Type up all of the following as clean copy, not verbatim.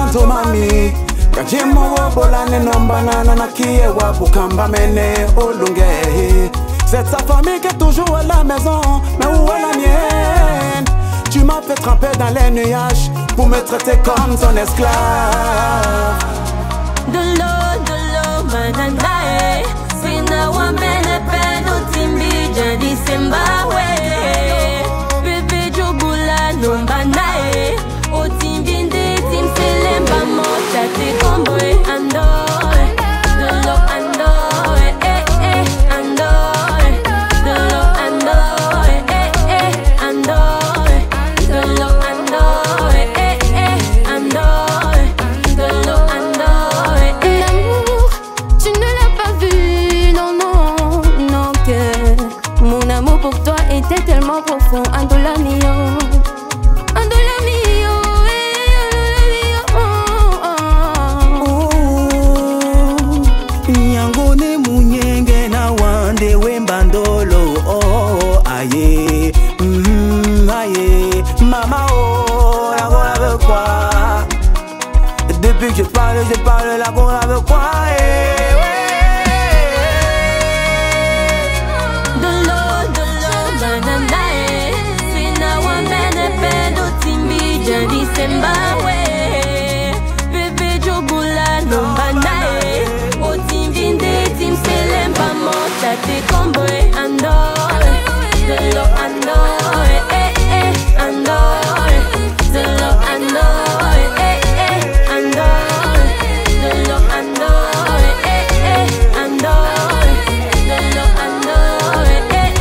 banto mami Kajimo wobola ne nombanana na kie wabukamba mene olunge. C'est sa famille qui est toujours à la maison, mais où est la mienne? Tu m'as fait tremper dans les nuages pour me traiter comme son esclave. Dolo, mananae Sina wamene peno timbi jadi sembawe Bebe jobula nombanae O timbi nde tim selemba mo chate komboe andoe Dolo andoe, andoe Dolo andoe, andoe Dolo andoe, andoe Dolo andoe L'amour, tu ne l'as pas vu, non, non, non que mon amour pour toi était tellement profond. Andola mio, Andola mio, Nyangone munyenge na wande wembandolo oh aye aye mama oh la gola avec quoi. Depuis que je parle la gola avec quoi Mananae Sina wamene pendo timbi jadi sembawe Bebe jobula nombanae O timbi nde tim selemba mo chate komboe andoe Dolo andoe, andoe Dolo andoe, andoe Dolo andoe, andoe Dolo andoe,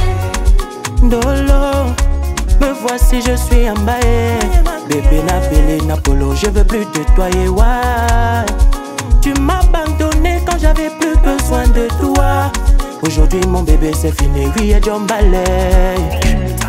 Dolo, me voici, je suis emballé. Bébé Napélé, Napolo, je veux plus de toi et ouais. Tu m'as abandonné quand j'avais plus besoin de toi. Aujourd'hui mon bébé c'est fini, oui et John Ballet.